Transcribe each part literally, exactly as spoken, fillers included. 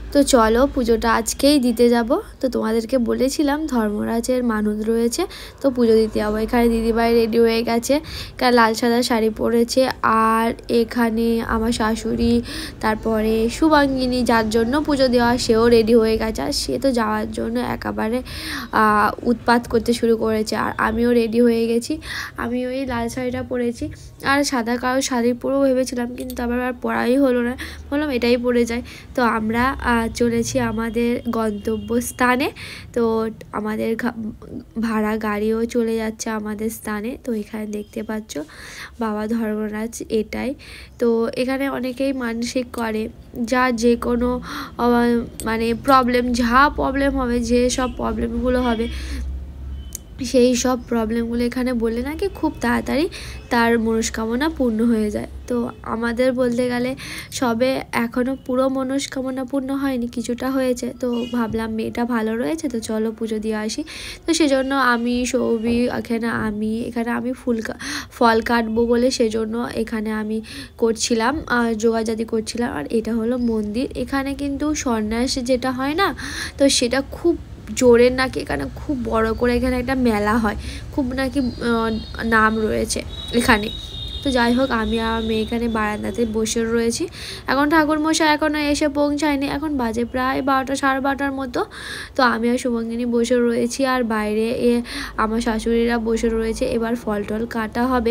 তো চলো পুজোটা আজকেই দিতে যাব। তো তোমাদেরকে বলেছিলাম ধর্মরাজের মানত রয়েছে, তো পুজো দিতে যাবো। এখানে দিদিভাই রেডি হয়ে গেছে, কারণ লাল সাদা শাড়ি পরেছে। আর এখানে আমার শাশুড়ি, তারপরে শুভাঙ্গিনী যার জন্য পুজো দেওয়া, সেও রেডি হয়ে গেছে। আর সে তো যাওয়ার জন্য একেবারে উৎপাত করতে শুরু করেছে। আর আমিও রেডি হয়ে গেছি, আমি ওই লাল শাড়িটা পরেছি। আর সাদা কালো শাড়ি পরেও ভেবেছিলাম, কিন্তু আবার আর পরাই হলো না, বললাম এটাই পরে যাই। তো আমরা চলেছি আমাদের গন্তব্যস্থানে। তো আমাদের ভাড়া গাড়িও চলে যাচ্ছে আমাদের স্থানে। তো এখানে দেখতে পাচ্ছ বাবা ধর্মরাজ এটাই। তো এখানে অনেকেই মানসিক করে, যা যে কোনো মানে প্রবলেম, যা প্রবলেম হবে, যে সব প্রবলেমগুলো হবে, সেই সব প্রবলেমগুলো এখানে বললে নাকি খুব তাড়াতাড়ি তার মনস্কামনা পূর্ণ হয়ে যায়। তো আমাদের বলতে গেলে সবে এখনও পুরো মনস্কামনা পূর্ণ হয়নি, কিছুটা হয়েছে। তো ভাবলাম মেয়েটা ভালো রয়েছে, তো চলো পুজো দিয়ে আসি। তো সেজন্য আমি সৌবি এখানে আমি এখানে আমি ফুল ফল কাটবো বলে সেজন্য এখানে আমি করছিলাম, যোগাযাদি করছিলাম। আর এটা হলো মন্দির। এখানে কিন্তু সন্ন্যাস যেটা হয় না, তো সেটা খুব জোরের নাকি এখানে খুব বড় করে এখানে একটা মেলা হয়, খুব নাকি নাম রয়েছে এখানে। তো যাই হোক, আমি আর মেয়ে এখানে বারান্দাতে বসে রয়েছি। এখন ঠাকুরমশাই এখনও এসে পৌঁছায়নি, এখন বাজে প্রায় বারোটা সাড়ে বারোটার মতো। তো আমি আর শুভাঙ্গিনী বসে রয়েছি, আর বাইরে এ আমার শাশুড়িরা বসে রয়েছে। এবার ফল টল কাটা হবে,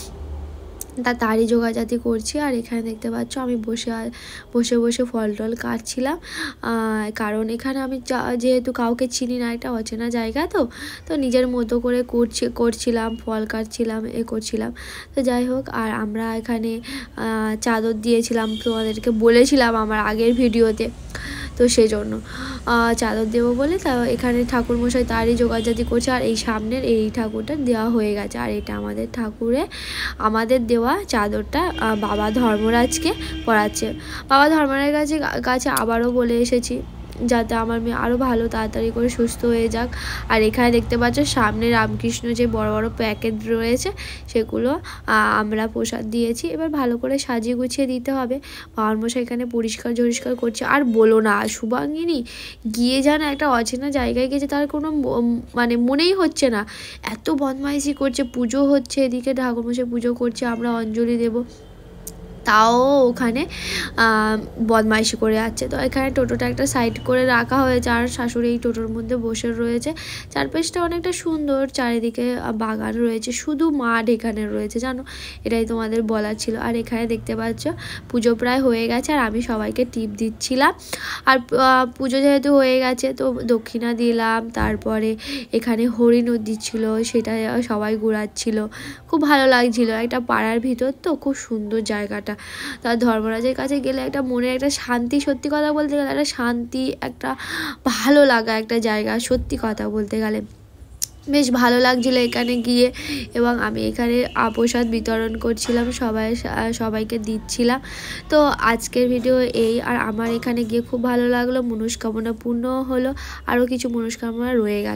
তা তারই যোগাযাতি করছি। আর এখানে দেখতে পাচ্ছ আমি বসে বসে বসে ফল টল কাটছিলাম, কারণ এখানে আমি যেহেতু কাউকে চিনি না, একটা অচেনা জায়গা, তো তো নিজের মতো করে করছি করছিলাম ফল কাটছিলাম, এ করছিলাম। তো যাই হোক, আর আমরা এখানে চাদর দিয়েছিলাম, তোমাদেরকে বলেছিলাম আমার আগের ভিডিওতে। তো সেই জন্য চাদর দেবো বলে তা এখানে ঠাকুরমশাই তারই যোগাযাতি করছে। আর এই সামনের এই ঠাকুরটা দেওয়া হয়ে গেছে। আর এটা আমাদের ঠাকুরে আমাদের দেওয়া চাদরটা বাবা ধর্মরাজকে পরাচ্ছে। বাবা ধর্মরাজের কাছে কাছে আবারও বলে এসেছি যাতে আমার মেয়ে আরও ভালো তাড়াতাড়ি করে সুস্থ হয়ে যাক। আর এখানে দেখতে পাচ্ছ সামনে রামকৃষ্ণ যে বড় বড় প্যাকেট রয়েছে, সেগুলো আমরা প্রসাদ দিয়েছি। এবার ভালো করে সাজিয়ে গুছিয়ে দিতে হবে। বাবামশাই এখানে পরিষ্কার ঝরিষ্কার করছে। আর বলো না, শুভাঙ্গিনী গিয়ে যেন একটা অচেনা জায়গায় গেছে, তার কোনো মানে মনেই হচ্ছে না, এত বদমাইশি করছে। পুজো হচ্ছে, এদিকে ঠাকুরমশাই পুজো করছে, আমরা অঞ্জলি দেব, তাও ওখানে বদমাইশি করে যাচ্ছে। তো এখানে টোটোটা একটা সাইড করে রাখা হয়েছে, আর শাশুড়ি এই টোটোর মধ্যে বসে রয়েছে। চারপাশটা অনেকটা সুন্দর, চারিদিকে বাগান রয়েছে, শুধু মাঠ এখানে রয়েছে, জানো, এটাই তোমাদের বলার ছিল। আর এখানে দেখতে পাচ্ছ পুজো প্রায় হয়ে গেছে, আর আমি সবাইকে টিপ দিচ্ছিলাম। আর পুজো যেহেতু হয়ে গেছে, তো দক্ষিণা দিলাম। তারপরে এখানে হরিণ দিচ্ছিল, সেটা সবাই ঘোরাচ্ছিল, খুব ভালো লাগছিল। একটা পাড়ার ভিতর, তো খুব সুন্দর জায়গাটা। তার ধর্মরাজের কাছে গেলে একটা মনে একটা শান্তি, সত্যি কথা বলতে গেলে একটা শান্তি, একটা ভালো লাগা একটা জায়গা, সত্যি কথা বলতে গেলে বেশ ভালো লাগছিলো এখানে গিয়ে। এবং আমি এখানে প্রসাদ বিতরণ করছিলাম, সবাই সবাইকে দিচ্ছিলাম। তো আজকের ভিডিও এই। আর আমার এখানে গিয়ে খুব ভালো লাগলো, মনস্কামনা পূর্ণ হলো, আরও কিছু মনস্কামনা রয়ে গেল।